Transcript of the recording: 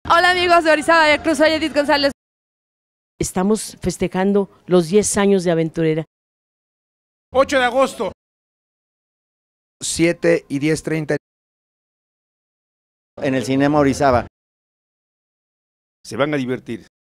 Hola amigos de Orizaba de Cruz, soy Edith González. Estamos festejando los 10 años de Aventurera. 8 de agosto. 7 y 10:30. En el Cinema Orizaba. Se van a divertir.